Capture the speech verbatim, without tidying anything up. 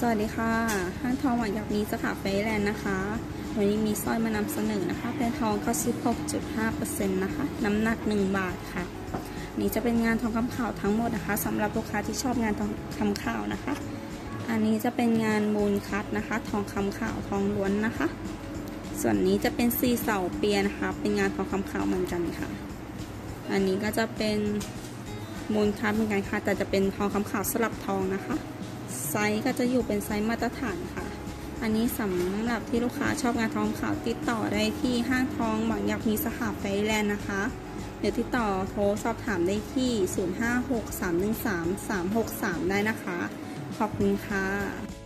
สวัสดีค่ะห้างทองหวังอยากมีสาขาไฟแลนด์นะคะวันนี้มีสร้อยมานำเสนอนะคะแพรทอง เก้าสิบหกจุดห้าเปอร์เซ็นต์ นะคะน้ำหนักหนึ่งบาทค่ะนี่จะเป็นงานทองคำขาวทั้งหมดนะคะสำหรับลูกค้าที่ชอบงานทองคำขาวนะคะอันนี้จะเป็นงานมูลคัตนะคะทองคำขาวทองล้วนนะคะส่วนนี้จะเป็นซีเสาเปียนะคะเป็นงานทองคำขาวเหมือนกันค่ะอันนี้ก็จะเป็นมูลคัตเหมือนกันค่ะแต่จะเป็นทองคำขาวสลับทองนะคะไซส์ก็จะอยู่เป็นไซส์มาตรฐานค่ะอันนี้สำหรับที่ลูกค้าชอบงานทองขาวติดต่อได้ที่ห้างทองหวังอยากมีสาขาไฟแลนด์นะคะเดี๋ยวติดต่อโทรสอบถามได้ที่ ศูนย์ ห้า หก สาม หนึ่ง สาม สาม หก สาม ได้นะคะขอบคุณค่ะ